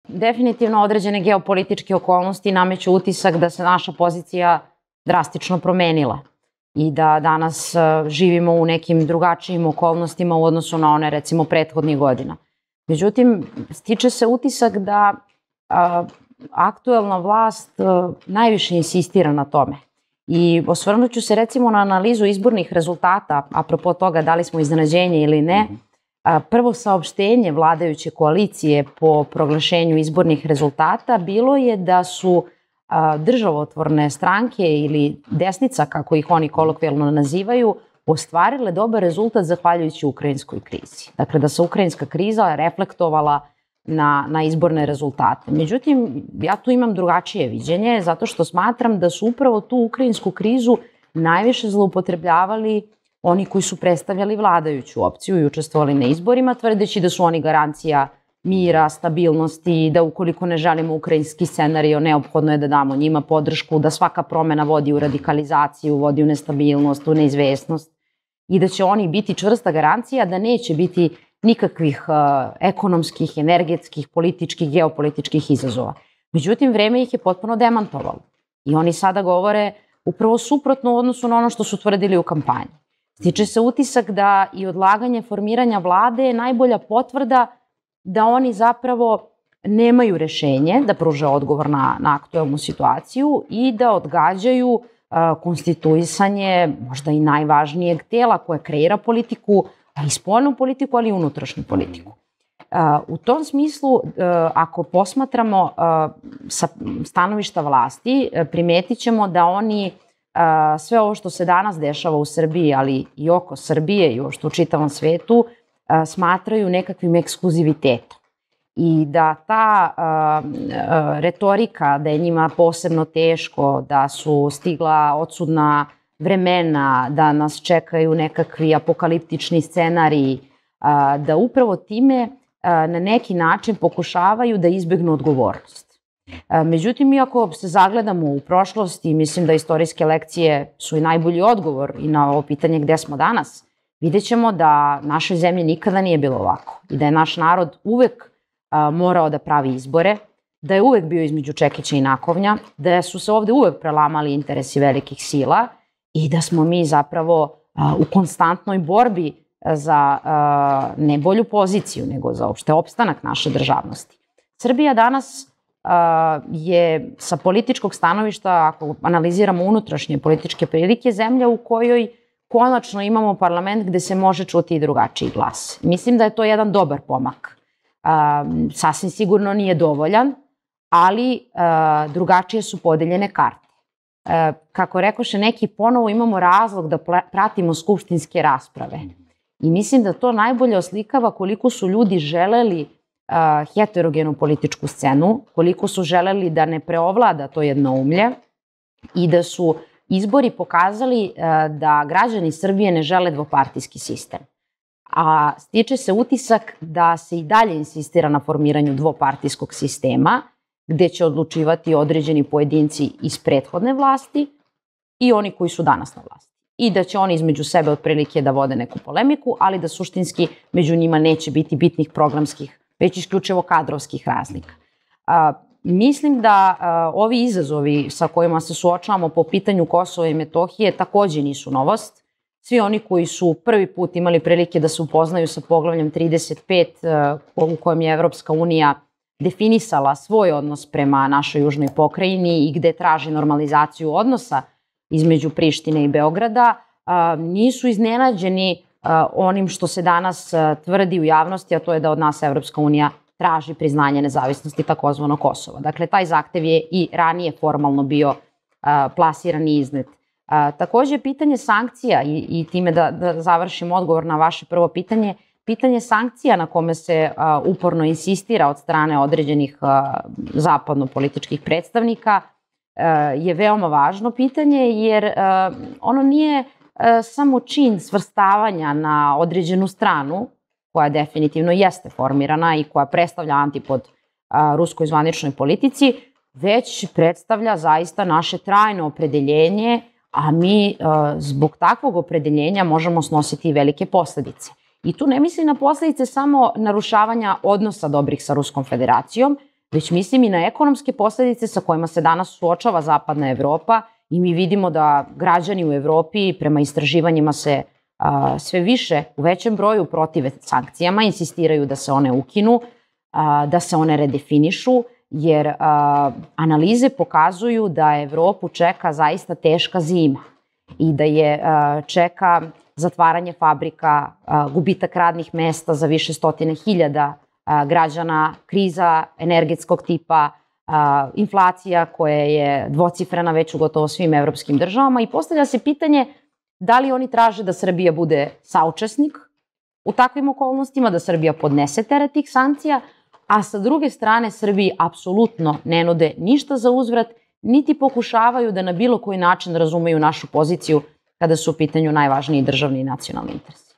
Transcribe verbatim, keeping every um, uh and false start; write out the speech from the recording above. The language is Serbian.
definitivno određene geopolitičke okolnosti nameću utisak da se naša pozicija drastično promenila i da danas živimo u nekim drugačijim okolnostima u odnosu na one, recimo, prethodnih godina. Međutim, stiče se utisak da a, aktuelna vlast a, najviše insistira na tome. I osvrnut ću se recimo na analizu izbornih rezultata, apropo toga da li smo iznenađenje ili ne. A, prvo saopštenje vladajuće koalicije po proglašenju izbornih rezultata bilo je da su a, državotvorne stranke ili desnica, kako ih oni kolokvijalno nazivaju, ostvarile dobar rezultat zahvaljujući ukrajinskoj krizi. Dakle, da se ukrajinska kriza reflektovala na, na izborne rezultate. Međutim, ja tu imam drugačije viđenje, zato što smatram da su upravo tu ukrajinsku krizu najviše zloupotrebljavali oni koji su predstavljali vladajuću opciju i učestvovali na izborima, tvrdeći da su oni garancija mira, stabilnosti, da ukoliko ne želimo ukrajinski scenario, neophodno je da damo njima podršku, da svaka promena vodi u radikalizaciju, vodi u nestabilnost, u neizvesnost i da će oni biti čvrsta garancija da neće biti nikakvih uh, ekonomskih, energetskih, političkih, geopolitičkih izazova. Međutim, vreme ih je potpuno demantovalo i oni sada govore upravo suprotno u odnosu na ono što su tvrdili u kampanji. Stiče se utisak da i odlaganje formiranja vlade je najbolja potvrda da oni zapravo nemaju rešenje da pruže odgovor na, na aktuelnu situaciju i da odgađaju uh, konstituisanje možda i najvažnijeg tela koje kreira politiku, a i spoljnu politiku, ali i unutrašnju politiku. Uh, u tom smislu, uh, ako posmatramo uh, sa stanovišta vlasti, uh, primetit ćemo da oni uh, sve ovo što se danas dešava u Srbiji, ali i oko Srbije i ovo što u čitavom svetu, smatraju nekakvim ekskluzivitetom i da ta uh, uh, retorika da je njima posebno teško, da su stigla odsudna vremena, da nas čekaju nekakvi apokaliptični scenariji, uh, da upravo time uh, na neki način pokušavaju da izbegnu odgovornost. Uh, međutim, iako se zagledamo u prošlosti, mislim da istorijske lekcije su i najbolji odgovor i na ovo pitanje gde smo danas, vidjet ćemo da našoj zemlji nikada nije bilo ovako i da je naš narod uvek a, morao da pravi izbore, da je uvek bio između čekića i nakovnja, da su se ovde uvek prelamali interesi velikih sila i da smo mi zapravo a, u konstantnoj borbi za a, ne bolju poziciju, nego za opšte opstanak naše državnosti. Srbija danas a, je sa političkog stanovišta, ako analiziramo unutrašnje političke prilike, zemlja u kojoj konačno imamo parlament gde se može čuti i drugačiji glas. Mislim da je to jedan dobar pomak. A, sasvim sigurno nije dovoljan, ali a, drugačije su podeljene karte. A, kako rekoše neki, ponovo imamo razlog da pratimo skupštinske rasprave. I mislim da to najbolje oslikava koliko su ljudi želeli a, heterogenu političku scenu, koliko su želeli da ne preovlada to jednoumlje i da su izbori pokazali da građani Srbije ne žele dvopartijski sistem. A stiče se utisak da se i dalje insistira na formiranju dvopartijskog sistema, gde će odlučivati određeni pojedinci iz prethodne vlasti i oni koji su danas na vlasti. I da će oni između sebe otprilike da vode neku polemiku, ali da suštinski među njima neće biti bitnih programskih, već isključivo kadrovskih razlika. Mislim da uh, ovi izazovi sa kojima se suočavamo po pitanju Kosova i Metohije takođe nisu novost. Svi oni koji su prvi put imali prilike da se upoznaju sa poglavljem trideset pet uh, u kojem je Evropska unija definisala svoj odnos prema našoj južnoj pokrajini i gde traži normalizaciju odnosa između Prištine i Beograda, uh, nisu iznenađeni uh, onim što se danas uh, tvrdi u javnosti, a to je da od nas Evropska unija traži priznanje nezavisnosti takozvano Kosova. Dakle, taj zahtev je i ranije formalno bio a, plasiran i iznet. A, takođe, pitanje sankcija i, i time da, da završim odgovor na vaše prvo pitanje, pitanje sankcija na kome se a, uporno insistira od strane određenih a, zapadno-političkih predstavnika a, je veoma važno pitanje, jer a, ono nije a, samo čin svrstavanja na određenu stranu, koja definitivno jeste formirana i koja predstavlja antipod a, ruskoj zvaničnoj politici, već predstavlja zaista naše trajno opredeljenje, a mi a, zbog takvog opredeljenja možemo snositi velike posledice. I tu ne mislim na posledice samo narušavanja odnosa dobrih sa Ruskom federacijom, već mislim i na ekonomske posledice sa kojima se danas suočava zapadna Evropa i mi vidimo da građani u Evropi prema istraživanjima se a, sve više u većem broju protive sankcijama, insistiraju da se one ukinu, a, da se one redefinišu, jer a, analize pokazuju da Evropu čeka zaista teška zima i da je a, čeka zatvaranje fabrika, a, gubitak radnih mesta za više stotine hiljada a, građana, kriza energetskog tipa, a, inflacija koja je dvocifrena već u gotovo svim evropskim državama i postavlja se pitanje da li oni traže da Srbija bude saučesnik u takvim okolnostima, da Srbija podnese teret tih sankcija, a sa druge strane Srbiji apsolutno ne nude ništa za uzvrat, niti pokušavaju da na bilo koji način razumeju našu poziciju kada su u pitanju najvažniji državni i nacionalni interesi.